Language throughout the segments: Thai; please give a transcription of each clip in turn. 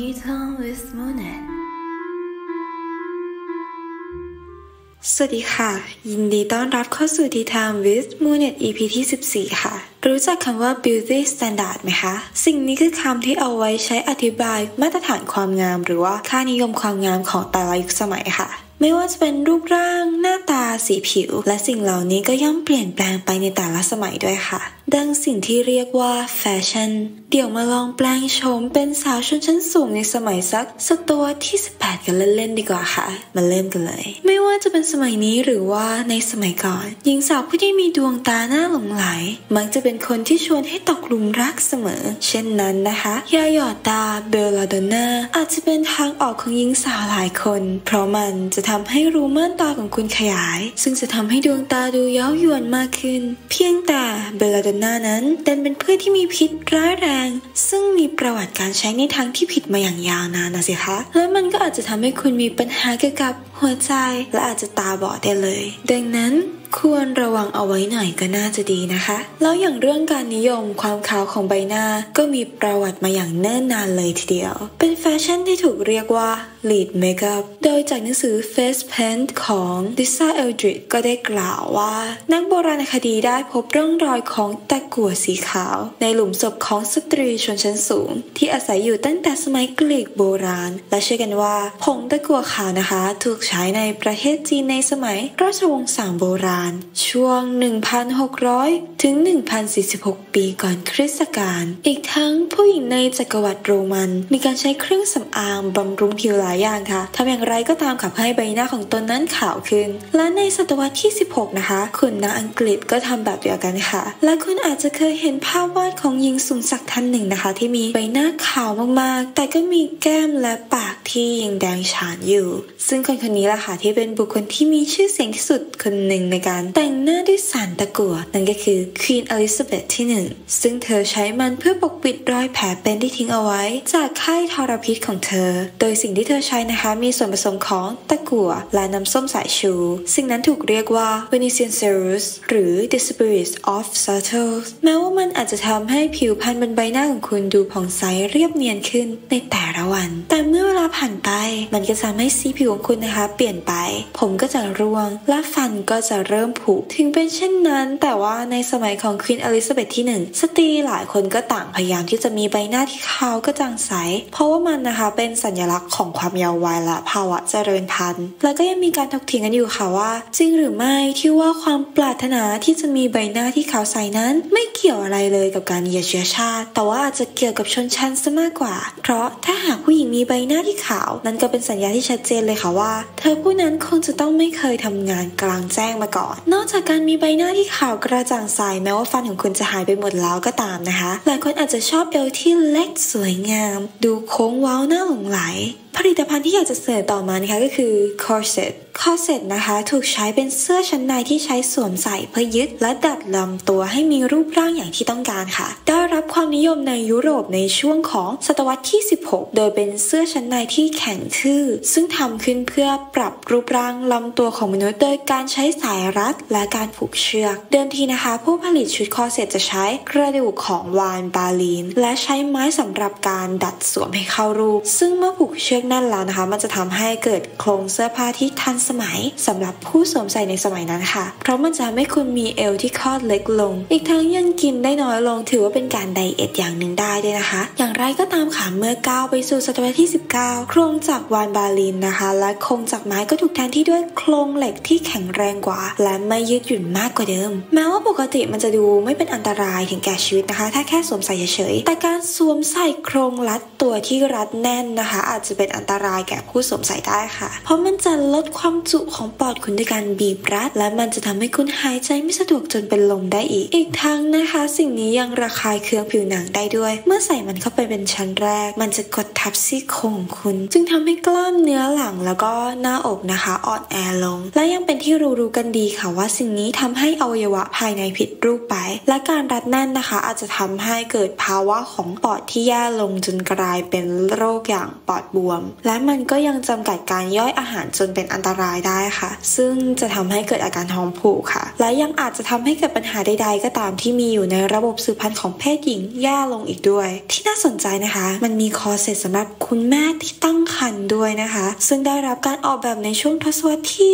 Tea Time with Monet สวัสดีค่ะยินดีต้อนรับเข้าสู่ Tea Time with Monet EP ที่14ค่ะรู้จักคำว่า beauty standard ไหมคะสิ่งนี้คือคำที่เอาไว้ใช้อธิบายมาตรฐานความงามหรือว่าค่านิยมความงามของแต่ละยุคสมัยค่ะไม่ว่าจะเป็นรูปร่างหน้าตาสีผิวและสิ่งเหล่านี้ก็ย่อมเปลี่ยนแปลงไปในแต่ละสมัยด้วยค่ะดังสิ่งที่เรียกว่าแฟชั่นเดี๋ยวมาลองแปลงโฉมเป็นสาวชนชั้นสูงในสมัยสักศตวรรษที่18กันเล่นๆดีกว่าค่ะมาเริ่มกันเลยไม่ว่าจะเป็นสมัยนี้หรือว่าในสมัยก่อนหญิงสาวผู้ที่มีดวงตาหน้าหลงไหลมักจะเป็นคนที่ชวนให้ตกหลุมรักเสมอเช่นนั้นนะคะยาหยอดตาเบลลาโดน่าอาจจะเป็นทางออกของหญิงสาวหลายคนเพราะมันจะทำให้รูม่านตาของคุณขยายซึ่งจะทำให้ดวงตาดูเย้ายวนมากขึ้นเพียงแต่เบลลาโดน่านั้นดันเป็นพืชที่มีพิษร้ายแรงซึ่งมีประวัติการใช้ในทางที่ผิดมาอย่างยาวนานนะสิคะและมันก็อาจจะทำให้คุณมีปัญหาเกี่ยวกับหัวใจและอาจจะตาบอดได้เลยดังนั้นควรระวังเอาไว้หน่อยก็น่าจะดีนะคะแล้วอย่างเรื่องการนิยมความขาวของใบหน้าก็มีประวัติมาอย่างเนิ่นนานเลยทีเดียวเป็นแฟชั่นที่ถูกเรียกว่า lead makeup โดยจากหนังสือ Face Paint ของ Lisa Eldridge ก็ได้กล่าวว่านักโบราณคดีได้พบร่องรอยของตะกั่วสีขาวในหลุมศพของสตรีชนชั้นสูงที่อาศัยอยู่ตั้งแต่สมัยกรีกโบราณและเชื่อกันว่าผงตะกั่วขาวนะคะถูกใช้ในประเทศจีนในสมัยราชวงศ์ซางโบราณช่วง 1,600 ถึง 1,046 ปีก่อนคริสตกาลอีกทั้งผู้หญิงในจักรวรรดิโรมันมีการใช้เครื่องสำอางบำรุงผิวหลายอย่างค่ะทำอย่างไรก็ตามขับให้ใบหน้าของตนนั้นขาวขึ้นและในศตวรรษที่ 16 นะคะคุณนางอังกฤษก็ทำแบบเดียวกันค่ะและคุณอาจจะเคยเห็นภาพวาดของหญิงสูงศักดิ์ท่านหนึ่งนะคะที่มีใบหน้าขาวมากๆแต่ก็มีแก้มและปากที่ยังแดงฉานอยู่ซึ่งคนนี้แหละค่ะที่เป็นบุคคลที่มีชื่อเสียงที่สุดคนหนึ่งในการแต่งหน้าด้วยสารตะกั่วนั่นก็คือ Queen Elizabeth ที่ 1ซึ่งเธอใช้มันเพื่อปกปิดรอยแผลเป็นที่ทิ้งเอาไว้จากไข้ทรพิษของเธอโดยสิ่งที่เธอใช้นะคะมีส่วนผสมของตะกั่วและน้ำส้มสายชูสิ่งนั้นถูกเรียกว่า Venetian Cereus หรือ The Spirit of Sultans แม้ว่ามันอาจจะทำให้ผิวพรรณบนใบหน้าของคุณดูผ่องใสเรียบเนียนขึ้นในแต่ละวันแต่เมื่อเวลาผ่านไปมันก็จะทำให้สีผิวของคุณนะคะเปลี่ยนไปผมก็จะร่วงและฟันก็จะเริ่มผุถึงเป็นเช่นนั้นแต่ว่าในสมัยของ Queen Elizabeth ที่ 1สตรีหลายคนก็ต่างพยายามที่จะมีใบหน้าที่ขาวกระจ่างใสเพราะว่ามันนะคะเป็นสัญลักษณ์ของความเยาว์วัยและภาวะเจริญพันธุ์แล้วก็ยังมีการถกเถียงกันอยู่ค่ะว่าจริงหรือไม่ที่ว่าความปรารถนาที่จะมีใบหน้าที่ขาวใสนั้นไม่เกี่ยวอะไรเลยกับการเหยียดเชื้อชาติแต่ว่าอาจจะเกี่ยวกับชนชั้นซะมากกว่าเพราะถ้าหากผู้หญิงมีใบหน้าที่ขาวนั่นก็เป็นสัญญาณที่ชัดเจนเลยค่ะว่าเธอผู้นั้นคงจะต้องไม่เคยทำงานกลางแจ้งมาก่อนนอกจากการมีใบหน้าที่ขาวกระจ่างใสแม้ว่าฟันของคุณจะหายไปหมดแล้วก็ตามนะคะหลายคนอาจจะชอบเอวที่เล็กสวยงามดูโค้งเว้าหน้าหลงไหลผลิตภัณฑ์ที่อยากจะเสนอต่อมานะคะก็คือ corset นะคะถูกใช้เป็นเสื้อชั้นในที่ใช้สวมใส่เพื่อยึดและดัดลำตัวให้มีรูปร่างอย่างที่ต้องการค่ะได้รับความนิยมในยุโรปในช่วงของศตวรรษที่ 16 โดยเป็นเสื้อชั้นในที่แข็งทื่อซึ่งทำขึ้นเพื่อปรับรูปร่างลำตัวของมนุษย์โดยการใช้สายรัดและการผูกเชือกเดิมทีนะคะผู้ผลิตชุด corset จะใช้กระดูกของวาลบาลีนและใช้ไม้สำหรับการดัดสวมให้เข้ารูปซึ่งเมื่อผูกเชือกแน่นแล้วนะคะมันจะทำให้เกิดโครงเสื้อผ้าที่ทันสมัยสำหรับผู้สวมใส่ในสมัยนั้นค่ะเพราะมันจะทำให้คุณมีเอวที่คอดเล็กลงอีกทั้งยังกินได้น้อยลงถือว่าเป็นการไดเอทอย่างหนึ่งได้ด้วยนะคะอย่างไรก็ตามค่ะเมื่อก้าวไปสู่ศตวรรษที่ 19โครงจักรวาลบาลีนนะคะและโครงจักรไม้ก็ถูกแทนที่ด้วยโครงเหล็กที่แข็งแรงกว่าและไม่ยืดหยุ่นมากกว่าเดิมแม้ว่าปกติมันจะดูไม่เป็นอันตรายถึงแก่ชีวิตนะคะถ้าแค่สวมใส่เฉยๆแต่การสวมใส่โครงรัดตัวที่รัดแน่นนะคะอาจจะเป็นอันตรายแก่ผู้สวมใส่ได้ค่ะเพราะมันจะลดความจุของปอดคุณด้วยการบีบรัดและมันจะทำให้คุณหายใจไม่สะดวกจนเป็นลมได้อีกทั้งนะคะสิ่งนี้ยังระคายเคืองผิวหนังได้ด้วยเมื่อใส่มันเข้าไปเป็นชั้นแรกมันจะกดทับซี่โครงของคุณจึงทำให้กล้ามเนื้อหลังแล้วก็หน้าอกนะคะอ่อนแอลงและยังเป็นที่รู้กันดีค่ะว่าสิ่งนี้ทำให้อวัยวะภายในผิดรูปไปและการรัดแน่นนะคะอาจจะทำให้เกิดภาวะของปอดที่แย่ลงจนกลายเป็นโรคอย่างปอดบวมมและมันก็ยังจำกัดการย่อยอาหารจนเป็นอันตรายได้ค่ะซึ่งจะทำให้เกิดอาการท้องผูกค่ะและยังอาจจะทำให้เกิดปัญหาใดๆก็ตามที่มีอยู่ในระบบสืบพันธุ์ของเพศหญิงแย่ลงอีกด้วยที่น่าสนใจนะคะมันมีคอร์เซ็ตสำหรับคุณแม่ที่ตั้งครรภ์ด้วยนะคะซึ่งได้รับการออกแบบในช่วงทศวรรษที่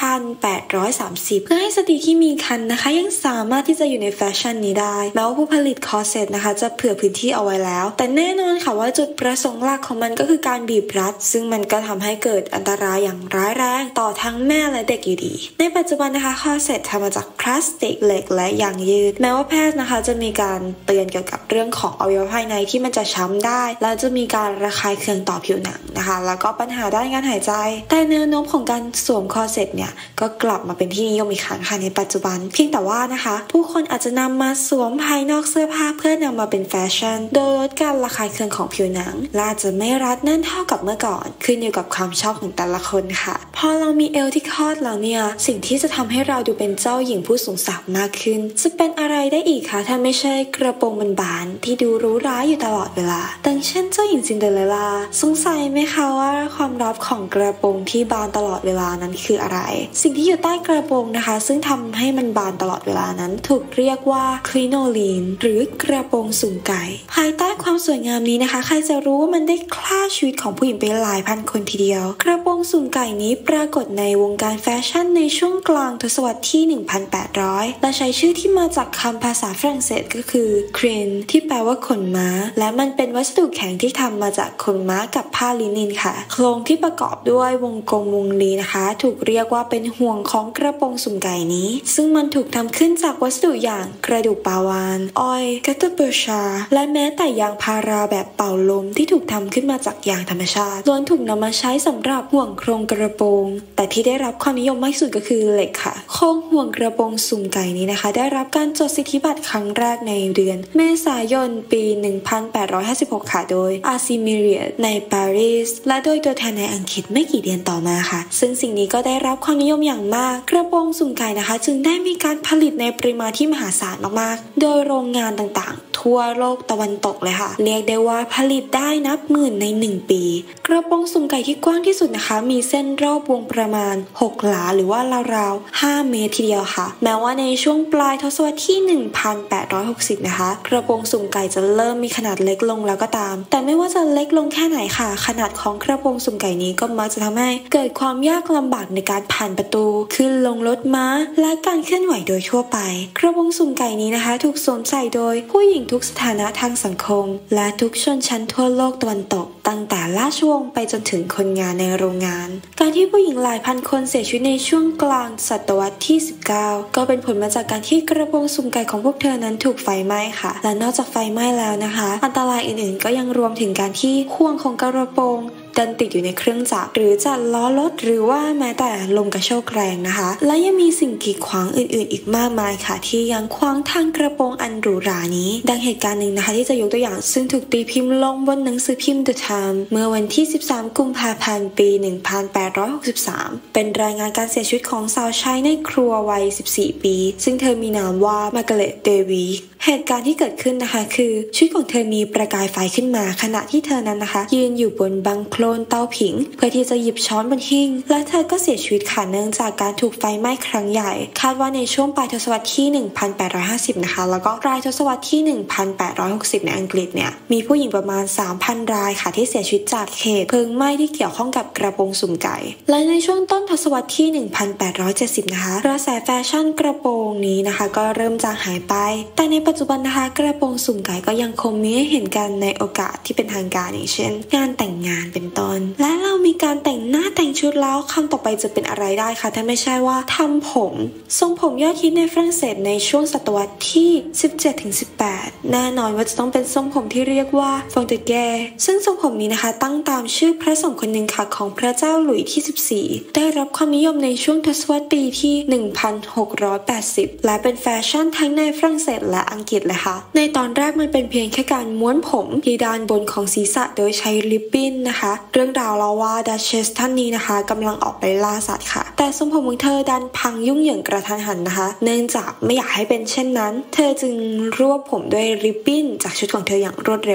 1830 เพื่อให้สตรีที่มีครรภ์นะคะยังสามารถที่จะอยู่ในแฟชั่นนี้ได้แม้ว่าผู้ผลิตคอร์เซ็ตนะคะจะเผื่อพื้นที่เอาไว้แล้วแต่แน่นอนค่ะว่าจุดประสงค์หลักของมันก็คือการบีบรัดซึ่งมันก็ทำให้เกิดอันตรายอย่างร้ายแรงต่อทั้งแม่และเด็กอยู่ดีในปัจจุบันนะคะคอร์เซ็ตทำมาจากพลาสติกเหล็กและยางยืดแม้ว่าแพทย์นะคะจะมีการเตือนเกี่ยวกับเรื่องของอวัยวะภายในที่มันจะช้ำได้และจะมีการระคายเคืองต่อผิวหนังนะคะแล้วก็ปัญหาด้านการหายใจแต่แนวโน้มของการสวมคอร์เซ็ตเนี่ยก็กลับมาเป็นที่นิยมอีกครั้งค่ะในปัจจุบันเพียงแต่ว่านะคะผู้คนอาจจะนำมาสวมภายนอกเสื้อผ้าเพื่อนำมาเป็นแฟชั่นโดยลดการระคายเคืองของผิวหนังและอาจจะไม่รัดแน่นเท่ากับเมื่อก่อนขึ้นอยู่กับความชอบของแต่ละคนค่ะพอเรามีเอวที่คลอดแล้วเนี่ยสิ่งที่จะทำให้เราดูเป็นเจ้าหญิงผู้สูงศักดิ์มากขึ้นจะเป็นอะไรได้อีกคะถ้าไม่ใช่กระโปรงบานๆที่ดูหรูหราอยู่ตลอดเวลาดังเช่นเจ้าหญิงซินเดอเรลล่าสงสัยไหมคะว่าความลับของกระโปรงที่บานตลอดเวลานั้นคืออะไรสิ่งที่อยู่ใต้กระโปรงนะคะซึ่งทำให้มันบานตลอดเวลานั้นถูกเรียกว่าคริโนลีนหรือกระโปรงสุ่มไก่ภายใต้ความสวยงามนี้นะคะใครจะรู้ว่ามันได้ฆ่าชีวิตของผู้หญิงไปหลายพันคนทีเดียวกระโปรงสุ่มไก่นี้ปรากฏในวงการแฟชั่นในช่วงกลางทศวรรษที่ 1800 และใช้ชื่อที่มาจากคำภาษาฝรั่งเศสก็คือ crine ที่แปลว่าขนม้าและมันเป็นวัสดุแข็งที่ทำมาจากขนม้ากับผ้าลินินค่ะโครงที่ประกอบด้วยวงกลมวงรีนะคะถูกเรียกว่าเป็นห่วงของกระโปรงสุ่มไก่นี้ซึ่งมันถูกทำขึ้นจากวัสดุอย่างกระดูกปลาวาฬอ้อยกัตเตอร์เบอร์ชาและแม้แต่ยางพาราแบบเป่าลมที่ถูกทำขึ้นมาจากยางธรรมชาติล้วนถูกนำมาใช้สำหรับห่วงโครงกระโปรงแต่ที่ได้รับความนิยมมากที่สุดก็คือเหล็กค่ะโครงห่วงกระโปรงสุ่มไก่นี้นะคะได้รับการจดสิทธิบัตรครั้งแรกในเดือนเมษายนปี 1856 ค่ะโดยอาร์ซิมิเรียในปารีสและโดยตัวแทนในอังกฤษไม่กี่เดือนต่อมาค่ะซึ่งสิ่งนี้ก็ได้รับความนิยมอย่างมากกระโปรงสุ่มไก่นะคะจึงได้มีการผลิตในปริมาณที่มหาศาลมากๆโดยโรงงานต่างๆทั่วโลกตะวันตกเลยค่ะเรียกได้ว่าผลิตได้นับหมื่นใน1ปีกระโปรงสุ่มไก่ที่กว้างที่สุดนะคะมีเส้นรอบวงประมาณ6หลาหรือว่าราวๆ5เมตรทีเดียวค่ะแม้ว่าในช่วงปลายทศวรรษที่ 1860 นะคะกระโปรงสุ่มไก่จะเริ่มมีขนาดเล็กลงแล้วก็ตามแต่ไม่ว่าจะเล็กลงแค่ไหนค่ะขนาดของกระโปรงสุ่มไก่นี้ก็มักจะทำให้เกิดความยากลำบากในการผ่านประตูขึ้นลงรถม้าและการเคลื่อนไหวโดยทั่วไปกระโปรงสุ่มไก่นี้นะคะถูกสวมใส่โดยผู้หญิงทุกสถานะทางสังคมและทุกชนชั้นทั่วโลกตะวันตกตั้งแต่ราชวงศ์ไปจนถึงคนงานในโรงงานการที่ผู้หญิงหลายพันคนเสียชีวิตในช่วงกลางศตวรรษที่ 19 ก็เป็นผลมาจากการที่กระโปรงสุ่มไก่ของพวกเธอนั้นถูกไฟไหม้ค่ะและนอกจากไฟไหม้แล้วนะคะอันตรายอื่นๆก็ยังรวมถึงการที่ห่วงของกระโปรงดันติดอยู่ในเครื่องจักรหรือจัดล้อรถหรือว่าแม้แต่ลมกระโชกแรงนะคะและยังมีสิ่งกีดขวางอื่นๆอีกมากมายค่ะที่ยังขวางทางกระโปรงอันหรูหรานี้ดังเหตุการณ์หนึ่งนะคะที่จะยกตัวอย่างซึ่งถูกตีพิมพ์ลงบนหนังสือพิมพ์ The Times เมื่อวันที่ 13 กุมภาพันธ์ปี 1863 เป็นรายงานการเสียชีวิตของสาวใช้ในครัววัย 14 ปีซึ่งเธอมีนามว่ามาร์กาเร็ต เดวีเหตุการณ์ที่เกิดขึ้นนะคะคือชีวิตของเธอมีประกายไฟขึ้นมาขณะที่เธอนั้นนะคะยืนอยู่บนบังโคลนเตาผิงเพื่อที่จะหยิบช้อนบนหิ้งและเธอก็เสียชีวิตค่ะเนื่องจากการถูกไฟไหม้ครั้งใหญ่คาดว่าในช่วงปลายทศวรรษที่ 1850 นะคะแล้วก็ปลายทศวรรษที่ 1860 ในอังกฤษเนี่ยมีผู้หญิงประมาณ 3,000 รายค่ะที่เสียชีวิตจากเหตุเพลิงไหม้ที่เกี่ยวข้องกับกระโปรงสุ่มไก่และในช่วงต้นทศวรรษที่ 1870 นะคะกระแสแฟชั่นกระโปรงนี้นะคะก็เริ่มจางหายไปแต่ในปัจจุบันนะคะกระโปรงสุ่มไก่ก็ยังคงมีให้เห็นกันในโอกาสที่เป็นทางการอย่างเช่นงานแต่งงานเป็นต้นและเรามีการแต่งหน้าแต่งชุดแล้วคำต่อไปจะเป็นอะไรได้คะถ้าไม่ใช่ว่าทำผมทรงผมยอดฮิตในฝรั่งเศสในช่วงศตวรรษที่ 17-18 แน่นอนว่าจะต้องเป็นทรงผมที่เรียกว่าฟองเตแกซึ่งทรงผมนี้นะคะตั้งตามชื่อพระสงฆ์คนหนึ่งค่ะของพระเจ้าหลุยส์ที่ 14ได้รับความนิยมในช่วงทศวรรษปีที่ 1680 และเป็นแฟชั่นทั้งในฝรั่งเศสและอังกฤษเลยค่ะในตอนแรกมันเป็นเพียงแค่การม้วนผมที่ด้านบนของศีรษะโดยใช้ริบบิ้นนะคะเรื่องราวเล่าว่าดัชเชสท่านนี้นะคะกำลังออกไปล่าสัตว์ค่ะแต่ทรงผมของเธอดันพังยุ่งเหยิงกระทันหันนะคะเนื่องจากไม่อยากให้เป็นเช่นนั้นเธอจึงรวบผมด้วยริบบิ้นจากชุดของเธออย่างรวดเร็วค่ะ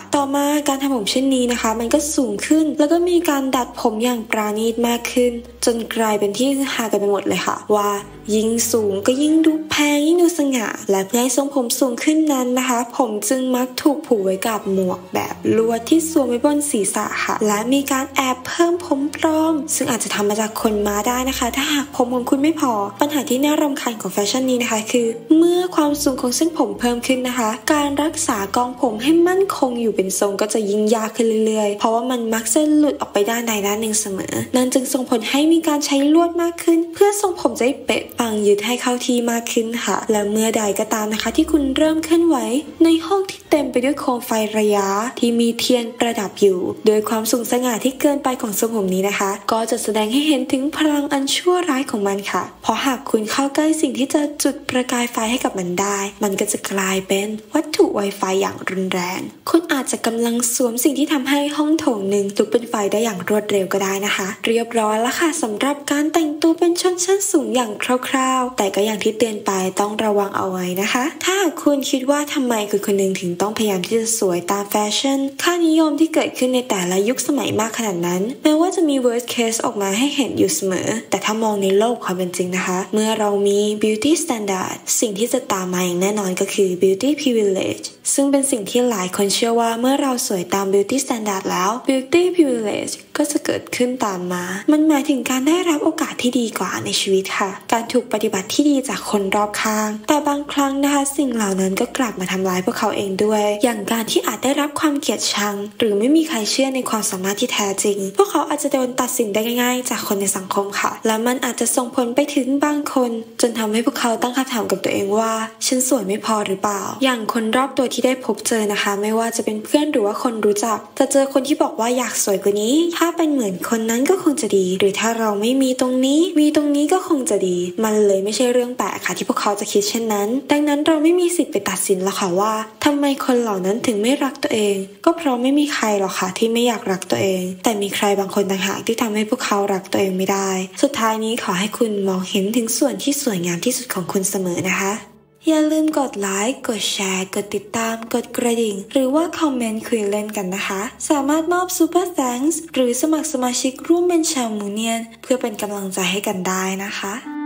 ต่อมาการทำผมเช่นนี้นะคะมันก็สูงขึ้นแล้วก็มีการดัดผมอย่างปราณีตมากขึ้นจนกลายเป็นที่ฮือฮากันไปหมดเลยค่ะว่ายิ่งสูงก็ยิ่งดูแพงยิ่งดูสง่าและเพื่อให้ทรงผมสูงขึ้นนั้นนะคะผมจึงมักถูกผูกไว้กับหมวกแบบลวดที่สวมไว้บนศีรษะค่ะและมีการแอบเพิ่มผมปลอมซึ่งอาจจะทำมาจากขนม้าได้นะคะถ้าหากผมของคุณไม่พอปัญหาที่น่ารำคาญของแฟชั่นนี้นะคะคือเมื่อความสูงของเส้นผมเพิ่มขึ้นนะคะการรักษากองผมให้มั่นคงอยู่เป็นทรงก็จะยิ่งยากขึ้นเรื่อยๆเพราะว่ามันมักจะหลุดออกไปด้านใดด้านหนึ่งเสมอนั่นจึงส่งผลให้มีการใช้ลวดมากขึ้นเพื่อทรงผมจะเป๊ะปังยึดให้เข้าที่มากขึ้นค่ะและเมื่อใดก็ตามนะคะที่คุณเริ่มเคลื่อนไหวในห้องที่เต็มไปด้วยโคมไฟระยะที่มีเทียนประดับอยู่โดยความสูงสง่าที่เกินไปของทรงผมนี้นะคะก็จะแสดงให้เห็นถึงพลังอันชั่วร้ายของมันค่ะเพราะหากคุณเข้าใกล้สิ่งที่จะจุดประกายไฟให้กับมันได้มันก็จะกลายเป็นวัตถุไวไฟอย่างรุนแรงคุณอาจจะกำลังสวมสิ่งที่ทำให้ห้องโถงหนึ่งลุกเป็นไฟได้อย่างรวดเร็วก็ได้นะคะเรียบร้อยแล้วค่ะสำหรับการแต่งตัวเป็นชนชั้นสูงอย่างคร่าวๆแต่ก็อย่างที่เตือนไปต้องระวังเอาไว้นะคะถ้าคุณคิดว่าทำไมคนหนึ่งถึงต้องพยายามที่จะสวยตามแฟชั่นค่านิยมที่เกิดขึ้นในแต่ละยุคสมัยมากขนาดนั้นแม้ว่าจะมี worst case ออกมาให้เห็นอยู่เสมอแต่ถ้ามองในโลกความเป็นจริงนะคะเมื่อเรามี beauty standard สิ่งที่จะตามมาอย่างแน่นอนก็คือ beauty privilege ซึ่งเป็นสิ่งที่หลายคนเชื่อว่าเมื่อเราสวยตาม beauty standard แล้ว beauty privilege ก็จะเกิดขึ้นตามมามันหมายถึงการได้รับโอกาสที่ดีกว่าในชีวิตค่ะการถูกปฏิบัติที่ดีจากคนรอบข้างแต่บางครั้งนะคะสิ่งเหล่านั้นก็กลับมาทำร้ายพวกเขาเองด้วยอย่างการที่อาจได้รับความเกลียดชังหรือไม่มีใครเชื่อในความสามารถที่แท้จริงพวกเขาอาจจะโดนตัดสินได้ง่ายๆจากคนในสังคมค่ะและมันอาจจะส่งผลไปถึงบางคนจนทำให้พวกเขาตั้งคำถามกับตัวเองว่าฉันสวยไม่พอหรือเปล่าอย่างคนรอบตัวที่ได้พบเจอนะคะไม่ว่าจะเป็นเพื่อนหรือว่าคนรู้จักจะเจอคนที่บอกว่าอยากสวยกว่านี้ถ้าเป็นเหมือนคนนั้นก็คงจะดีหรือถ้าเราไม่มีตรงนี้มีตรงนี้ก็คงจะดีมันเลยไม่ใช่เรื่องแปลกค่ะที่พวกเขาจะคิดเช่นนั้นดังนั้นเราไม่มีสิทธิ์ไปตัดสินหรอกค่ะว่าทำไมคนเหล่านั้นถึงไม่รักตัวเองก็เพราะไม่มีใครหรอกค่ะที่ไม่อยากรักตัวเองแต่มีใครบางคนต่างหากที่ทำให้พวกเขารักตัวเองไม่ได้สุดท้ายนี้ขอให้คุณมองเห็นถึงส่วนที่สวยงามที่สุดของคุณเสมอนะคะอย่าลืมกดไลค์กดแชร์กดติดตามกดกระดิ่งหรือว่าคอมเมนต์คุยเล่นกันนะคะสามารถมอบ Super Thanks หรือสมัครสมาชิกร่วมเป็นชาวมูเนียนเพื่อเป็นกำลังใจให้กันได้นะคะ